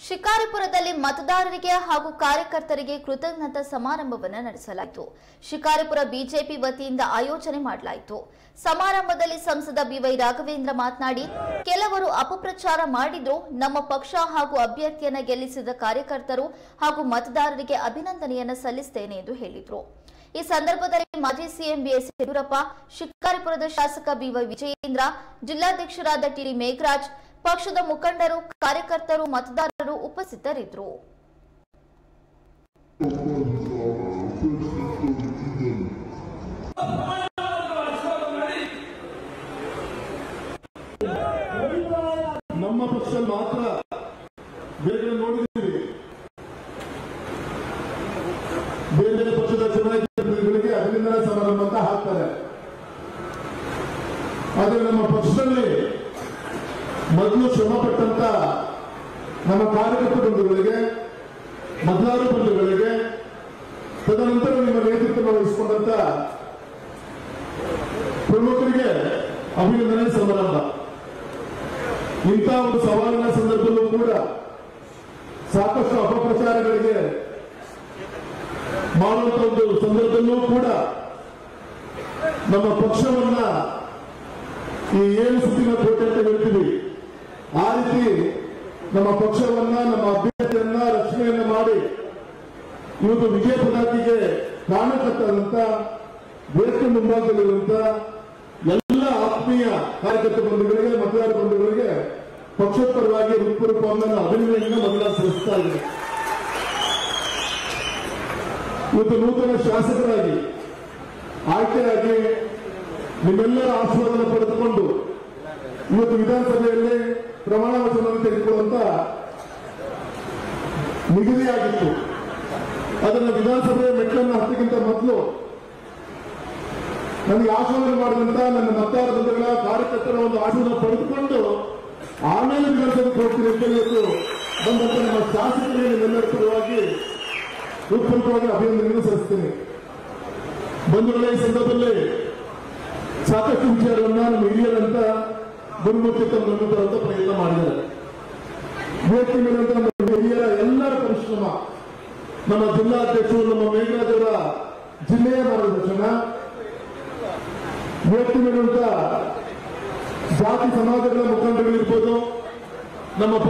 ಶಿಕಾರಿಪುರದಲ್ಲಿ ಮತದಾರರಿಗೆ ಹಾಗೂ ಕಾರ್ಯಕರ್ತರಿಗೆ ಕೃತಜ್ಞತಾ ಸಮಾರಂಭವನ್ನು ನಡೆಸಲಾಯಿತು. ಶಿಕಾರಿಪುರ ಬಿಜೆಪಿ ವತಿಯಿಂದ ಆಯೋಜನೆ ಮಾಡಲಾಯಿತು. ಸಮಾರಂಭದಲ್ಲಿ ಸಂಸದ ಬಿವೈ ರಾಘವೇಂದ್ರ ಮಾತನಾಡಿ, ಕೆಲವರು ಅಪಪ್ರಚಾರ ಮಾಡಿದ್ದು ನಮ್ಮ ಪಕ್ಷ ಹಾಗೂ ಅಭ್ಯರ್ಥಿಯನ್ನ ಗೆಲ್ಲಿಸಿದ ಕಾರ್ಯಕರ್ತರು ಹಾಗೂ ಮತದಾರರಿಗೆ ಅಭಿನಂದನೆಯನ್ನು ಸಲ್ಲಿಸುತ್ತೇನೆ ಎಂದು ಹೇಳಿದರು. ಈ ಸಂದರ್ಭದಲ್ಲಿ ಮಾಜಿ ಸಿಎಂ ಬಿಎಸ್ ಯಡಿಯೂರಪ್ಪ, ಶಿಕಾರಿಪುರದ ಶಾಸಕ ಬಿವೈ ವಿಜಯೇಂದ್ರ, ಜಿಲ್ಲಾಧ್ಯಕ್ಷರಾದ ಟಿಡಿ ಮೇಘರಾಜ್, ಪಕ್ಷದ ಮುಖಂಡರು, ಕಾರ್ಯಕರ್ತರು, ಮತದಾರರು ಉಪಸ್ಥಿತರಿದ್ದರು. ನಮ್ಮ ಪಕ್ಷ ಮಾತ್ರ ಬೇರೆ ನೋಡಿದ್ದೀವಿ. ಬೇರೆ ಪಕ್ಷದ ಚುನಾಯಿತ ಪ್ರತಿನಿಧಿಗಳಿಗೆ ಅಭಿನಂದನಾ ಸಮಾರಂಭ ಅಂತ ಹಾಕ್ತಾರೆ. ಆದರೆ ನಮ್ಮ ಪಕ್ಷದಲ್ಲಿ ಮೊದಲು ಶ್ರಮ ಪಟ್ಟಂತ ನಮ್ಮ ಕಾರ್ಯಕರ್ತ ಬಂಧುಗಳಿಗೆ, ಮತದಾರ ಬಂಧುಗಳಿಗೆ, ತದನಂತರ ನಿಮ್ಮ ನೇತೃತ್ವ ವಹಿಸಿಕೊಂಡಂತ ಪ್ರಮುಖರಿಗೆ ಅಭಿನಂದನೆ ಸಮಾರಂಭ. ಇಂತಹ ಒಂದು ಸವಾಲಿನ ಸಂದರ್ಭದಲ್ಲೂ ಕೂಡ ಸಾಕಷ್ಟು ಅಪಪ್ರಚಾರಗಳಿಗೆ ಮಾಡುವಂತ ಒಂದು ಸಂದರ್ಭದಲ್ಲೂ ಕೂಡ ನಮ್ಮ ಪಕ್ಷವನ್ನ ಈ ಏನು ಸುತ್ತಿನ ಕೋಟೆ ಅಂತ ಹೇಳ್ತೀವಿ, ಆ ರೀತಿ ನಮ್ಮ ಪಕ್ಷವನ್ನ, ನಮ್ಮ ಅಭ್ಯರ್ಥಿಯನ್ನ ರಕ್ಷಣೆಯನ್ನ ಮಾಡಿ ಇವತ್ತು ವಿಜಯ ಪದಾತಿಗೆ ಕಾರಣಕರ್ತರಂತ ದೇಶದ ಮುಂಭಾಗದಲ್ಲಿರುವಂತ ಎಲ್ಲ ಆತ್ಮೀಯ ಕಾರ್ಯಕರ್ತ ಬಂಧುಗಳಿಗೆ, ಮತದಾರ ಬಂಧುಗಳಿಗೆ ಪಕ್ಷದ ಪರವಾಗಿ ಹೃತ್ಪೂರ್ವಕ ಅಭಿನಂದನೆಯನ್ನು ಮೊದಲ ಸಲ್ಲಿಸ್ತಾ ಇದೆ. ಇವತ್ತು ನೂತನ ಶಾಸಕರಾಗಿ ಆಯ್ಕೆಯಾಗಿ ನಿಮ್ಮೆಲ್ಲರ ಆಶೀರ್ವಾದ ಪಡೆದುಕೊಂಡು ಇವತ್ತು ವಿಧಾನಸಭೆಯಲ್ಲಿ ಪ್ರಮಾಣ ವಚನವನ್ನು ತೆಗೆದುಕೊಳ್ಳುವಂತ ನಿಗದಿಯಾಗಿತ್ತು. ಅದನ್ನು ವಿಧಾನಸಭೆಯ ಮೆಟ್ಟಲನ್ನು ಹತ್ತಕ್ಕಿಂತ ಮೊದಲು ನನಗೆ ಆಶೀರ್ವಾದ ಮಾಡಿದಂತ ನನ್ನ ಮತದಾರ ಬಂಧುಗಳ, ಕಾರ್ಯಕರ್ತರ ಒಂದು ಆಶೀರ್ವಾದ ಪಡೆದುಕೊಂಡು ಆಮೇಲೆ ವಿಧಾನಸಭೆಗೆ ಹೋಗ್ತೀನಿ ಅಂತ ಇವತ್ತು ಬಂದಂತ ನಮ್ಮ ಶಾಸಕರಿಗೆ ನಿಮ್ಮೆಲ್ಲರ ಪರವಾಗಿ ಹೃತ್ಪೂರ್ವಕವಾಗಿ ಅಭಿನಂದನೆಯನ್ನು ಸಲ್ಲಿಸ್ತೀನಿ. ಬಂಧುಗಳೇ, ಈ ಸಂದರ್ಭದಲ್ಲಿ ಸಾಕಷ್ಟು ವಿಚಾರವನ್ನ ನಮ್ಮ ಹಿರಿಯರಂತ ಗುರುಮುಖಿ ತರುವಂತ ಪ್ರಯತ್ನ ಮಾಡಿದ್ದಾರೆ. ವೇದಿಕೆ ಮೇಲಂತ ನಮ್ಮ ಹಿರಿಯರ ಎಲ್ಲರ ಪರಿಶ್ರಮ, ನಮ್ಮ ಜಿಲ್ಲಾಧ್ಯಕ್ಷರು, ನಮ್ಮ ಮೇಘರಾಜ್ ಅವರ ಜಿಲ್ಲೆಯ ಮಾರ್ಗದರ್ಶನ, ವೇದಿಕೆ ಮೇಲಂತ ಜಾತಿ ಸಮಾಜಗಳ ಮುಖಂಡಗಳಿರ್ಬೋದು, ನಮ್ಮ